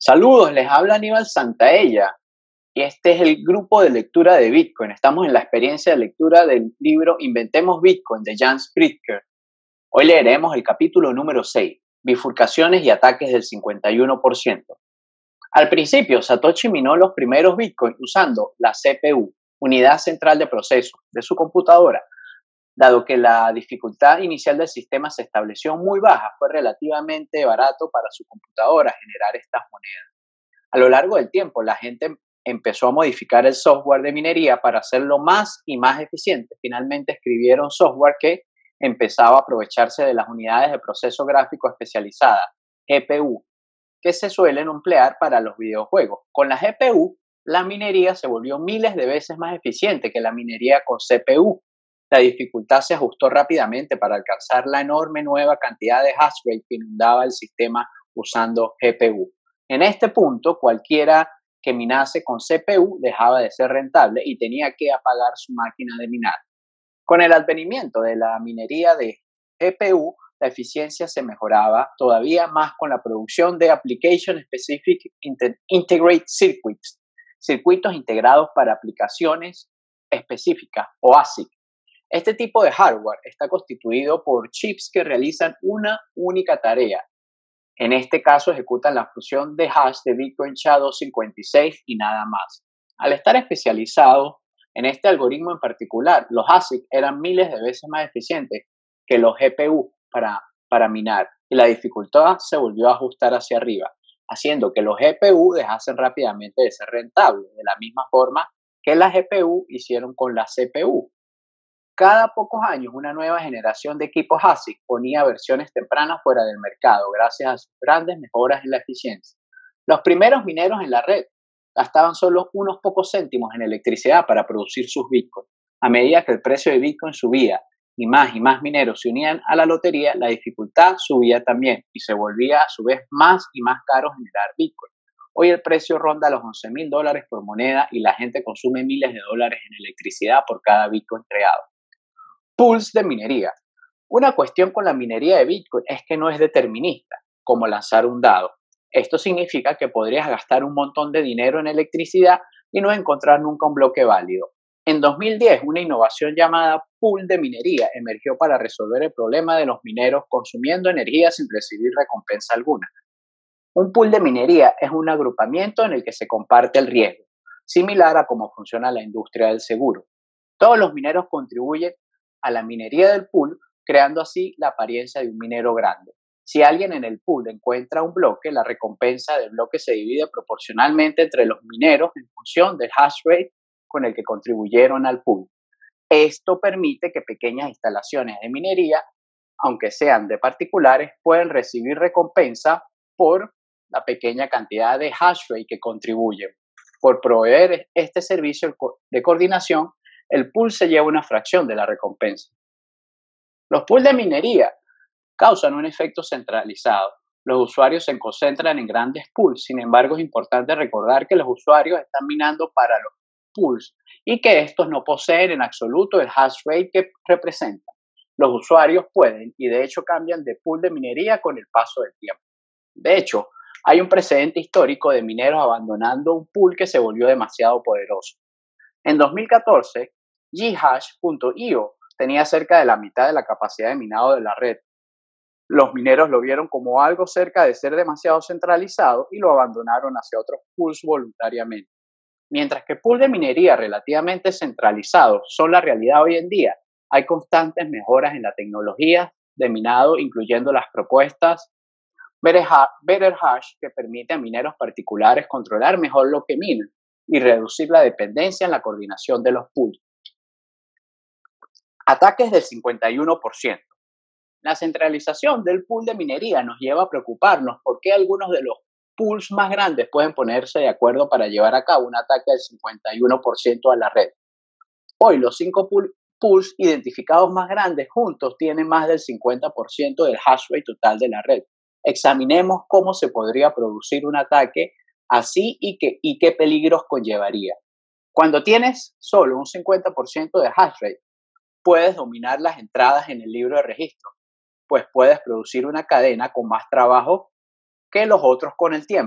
Saludos, les habla Aníbal Santaella y este es el grupo de lectura de Bitcoin. Estamos en la experiencia de lectura del libro Inventemos Bitcoin de Jan Pritzker. Hoy leeremos el capítulo número 6, bifurcaciones y ataques del 51%. Al principio, Satoshi minó los primeros Bitcoin usando la CPU, unidad central de proceso, de su computadora. Dado que la dificultad inicial del sistema se estableció muy baja, fue relativamente barato para su computadora generar estas monedas. A lo largo del tiempo, la gente empezó a modificar el software de minería para hacerlo más y más eficiente. Finalmente escribieron software que empezaba a aprovecharse de las unidades de proceso gráfico especializadas, GPU, que se suelen emplear para los videojuegos. Con la GPU, la minería se volvió miles de veces más eficiente que la minería con CPU. La dificultad se ajustó rápidamente para alcanzar la enorme nueva cantidad de hash rate que inundaba el sistema usando GPU. En este punto, cualquiera que minase con CPU dejaba de ser rentable y tenía que apagar su máquina de minar. Con el advenimiento de la minería de GPU, la eficiencia se mejoraba todavía más con la producción de Application Specific Integrated Circuits, circuitos integrados para aplicaciones específicas o ASIC. Este tipo de hardware está constituido por chips que realizan una única tarea. En este caso ejecutan la función de hash de Bitcoin SHA-256 y nada más. Al estar especializados en este algoritmo en particular, los ASIC eran miles de veces más eficientes que los GPU para minar y la dificultad se volvió a ajustar hacia arriba, haciendo que los GPU dejasen rápidamente de ser rentables, de la misma forma que las GPU hicieron con la CPU. Cada pocos años, una nueva generación de equipos ASIC ponía versiones tempranas fuera del mercado gracias a sus grandes mejoras en la eficiencia. Los primeros mineros en la red gastaban solo unos pocos céntimos en electricidad para producir sus bitcoins. A medida que el precio de bitcoin subía y más mineros se unían a la lotería, la dificultad subía también y se volvía a su vez más y más caro generar bitcoin. Hoy el precio ronda los $11,000 por moneda y la gente consume miles de dólares en electricidad por cada bitcoin creado. Pools de minería. Una cuestión con la minería de Bitcoin es que no es determinista, como lanzar un dado. Esto significa que podrías gastar un montón de dinero en electricidad y no encontrar nunca un bloque válido. En 2010, una innovación llamada pool de minería emergió para resolver el problema de los mineros consumiendo energía sin recibir recompensa alguna. Un pool de minería es un agrupamiento en el que se comparte el riesgo, similar a cómo funciona la industria del seguro. Todos los mineros contribuyen a la minería del pool, creando así la apariencia de un minero grande. Si alguien en el pool encuentra un bloque, la recompensa del bloque se divide proporcionalmente entre los mineros en función del hash rate con el que contribuyeron al pool. Esto permite que pequeñas instalaciones de minería, aunque sean de particulares, pueden recibir recompensa por la pequeña cantidad de hash rate que contribuyen. Por proveer este servicio de coordinación, el pool se lleva una fracción de la recompensa. Los pools de minería causan un efecto centralizado. Los usuarios se concentran en grandes pools, sin embargo es importante recordar que los usuarios están minando para los pools y que estos no poseen en absoluto el hash rate que representan. Los usuarios pueden y de hecho cambian de pool de minería con el paso del tiempo. De hecho, hay un precedente histórico de mineros abandonando un pool que se volvió demasiado poderoso. En 2014, Ghash.io tenía cerca de la mitad de la capacidad de minado de la red. Los mineros lo vieron como algo cerca de ser demasiado centralizado y lo abandonaron hacia otros pools voluntariamente. Mientras que pools de minería relativamente centralizados son la realidad hoy en día, hay constantes mejoras en la tecnología de minado, incluyendo las propuestas Betterhash que permite a mineros particulares controlar mejor lo que minan y reducir la dependencia en la coordinación de los pools. Ataques del 51%. La centralización del pool de minería nos lleva a preocuparnos por qué algunos de los pools más grandes pueden ponerse de acuerdo para llevar a cabo un ataque del 51% a la red. Hoy los 5 pools identificados más grandes juntos tienen más del 50% del hash rate total de la red. Examinemos cómo se podría producir un ataque así y qué peligros conllevaría. Cuando tienes solo un 50% de hash rate, puedes dominar las entradas en el libro de registro, pues puedes producir una cadena con más trabajo que los otros con el tiempo.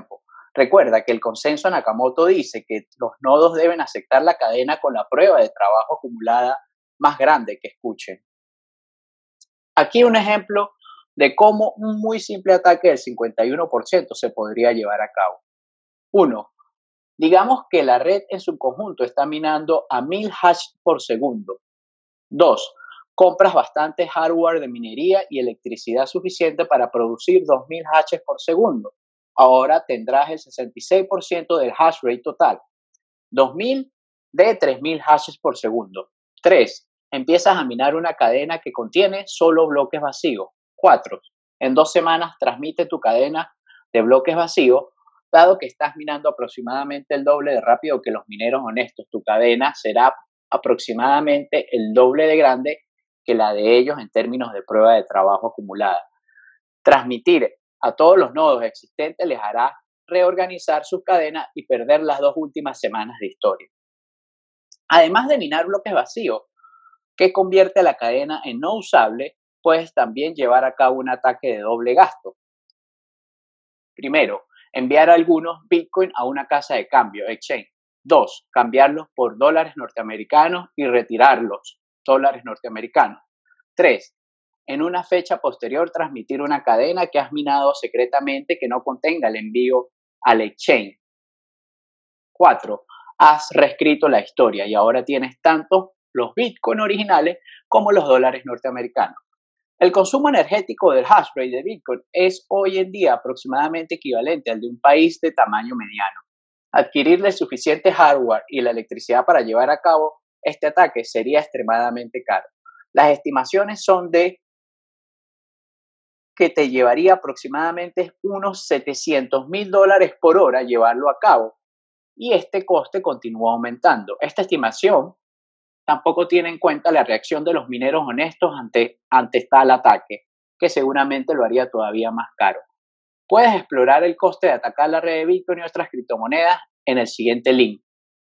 Recuerda que el consenso Nakamoto dice que los nodos deben aceptar la cadena con la prueba de trabajo acumulada más grande que escuchen. Aquí un ejemplo de cómo un muy simple ataque del 51% se podría llevar a cabo. 1. Digamos que la red en su conjunto está minando a 1000 hash por segundo. 2. Compras bastante hardware de minería y electricidad suficiente para producir 2000 hashes por segundo. Ahora tendrás el 66% del hash rate total. 2000 de 3000 hashes por segundo. 3. Empiezas a minar una cadena que contiene solo bloques vacíos. 4. En 2 semanas transmite tu cadena de bloques vacíos. Dado que estás minando aproximadamente el doble de rápido que los mineros honestos, tu cadena será aproximadamente el doble de grande que la de ellos en términos de prueba de trabajo acumulada. Transmitir a todos los nodos existentes les hará reorganizar sus cadenas y perder las 2 últimas semanas de historia. Además de minar bloques vacíos, que convierte a la cadena en no usable, puedes también llevar a cabo un ataque de doble gasto. Primero, enviar algunos Bitcoin a una casa de cambio, exchange. 2. Cambiarlos por dólares norteamericanos y retirarlos, dólares norteamericanos. 3. En una fecha posterior, transmitir una cadena que has minado secretamente que no contenga el envío al exchange. 4. Has reescrito la historia y ahora tienes tanto los Bitcoin originales como los dólares norteamericanos. El consumo energético del hash rate de Bitcoin es hoy en día aproximadamente equivalente al de un país de tamaño mediano. Adquirirle suficiente hardware y la electricidad para llevar a cabo este ataque sería extremadamente caro. Las estimaciones son de que te llevaría aproximadamente unos $700,000 por hora llevarlo a cabo y este coste continúa aumentando. Esta estimación tampoco tiene en cuenta la reacción de los mineros honestos ante tal ataque, que seguramente lo haría todavía más caro. Puedes explorar el coste de atacar la red de Bitcoin y otras criptomonedas en el siguiente link,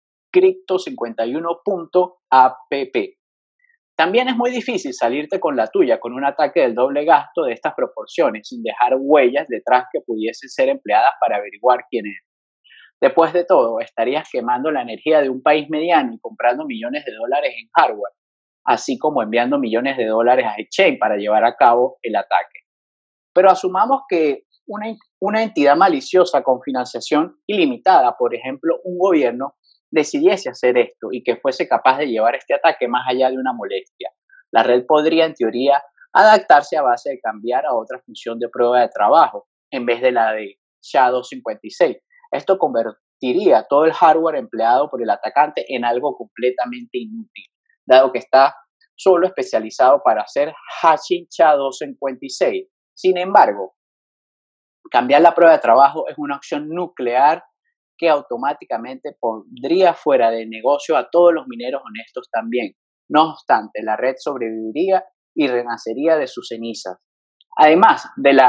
crypto51.app. También es muy difícil salirte con la tuya con un ataque del doble gasto de estas proporciones sin dejar huellas detrás que pudiesen ser empleadas para averiguar quién es. Después de todo, estarías quemando la energía de un país mediano y comprando millones de dólares en hardware, así como enviando millones de dólares a exchange para llevar a cabo el ataque. Pero asumamos que una entidad maliciosa con financiación ilimitada, por ejemplo, un gobierno, decidiese hacer esto y que fuese capaz de llevar este ataque más allá de una molestia. La red podría, en teoría, adaptarse a base de cambiar a otra función de prueba de trabajo, en vez de la de SHA-256. Esto convertiría todo el hardware empleado por el atacante en algo completamente inútil, dado que está solo especializado para hacer hashing SHA-256. Sin embargo, cambiar la prueba de trabajo es una opción nuclear que automáticamente pondría fuera de negocio a todos los mineros honestos también. No obstante, la red sobreviviría y renacería de sus cenizas. Además de la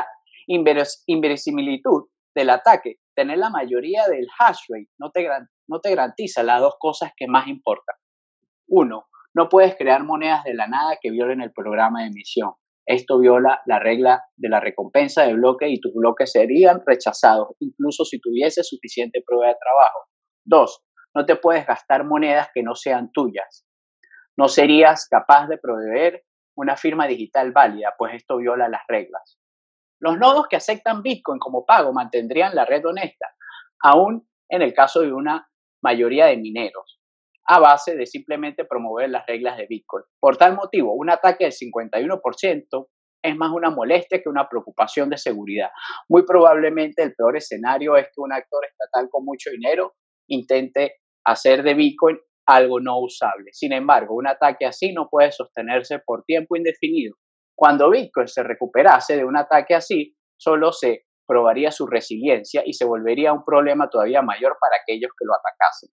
inverosimilitud del ataque, tener la mayoría del hash rate no te garantiza las dos cosas que más importan. 1. No puedes crear monedas de la nada que violen el programa de emisión. Esto viola la regla de la recompensa de bloque y tus bloques serían rechazados, incluso si tuviese suficiente prueba de trabajo. 2. No te puedes gastar monedas que no sean tuyas. No serías capaz de proveer una firma digital válida, pues esto viola las reglas. Los nodos que aceptan Bitcoin como pago mantendrían la red honesta, aún en el caso de una mayoría de mineros, a base de simplemente promover las reglas de Bitcoin. Por tal motivo, un ataque del 51% es más una molestia que una preocupación de seguridad. Muy probablemente el peor escenario es que un actor estatal con mucho dinero intente hacer de Bitcoin algo no usable. Sin embargo, un ataque así no puede sostenerse por tiempo indefinido. Cuando Bitcoin se recuperase de un ataque así, solo se probaría su resiliencia y se volvería un problema todavía mayor para aquellos que lo atacasen.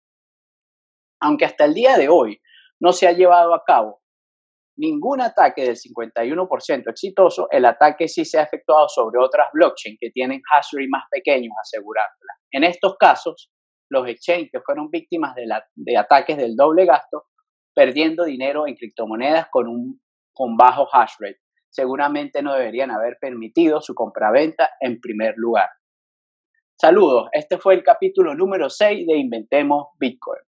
Aunque hasta el día de hoy no se ha llevado a cabo ningún ataque del 51% exitoso, el ataque sí se ha efectuado sobre otras blockchains que tienen hash rate más pequeños asegurándolas. En estos casos, los exchanges que fueron víctimas de ataques del doble gasto, perdiendo dinero en criptomonedas con bajo hash rate, seguramente no deberían haber permitido su compraventa en primer lugar. Saludos, este fue el capítulo número 6 de Inventemos Bitcoin.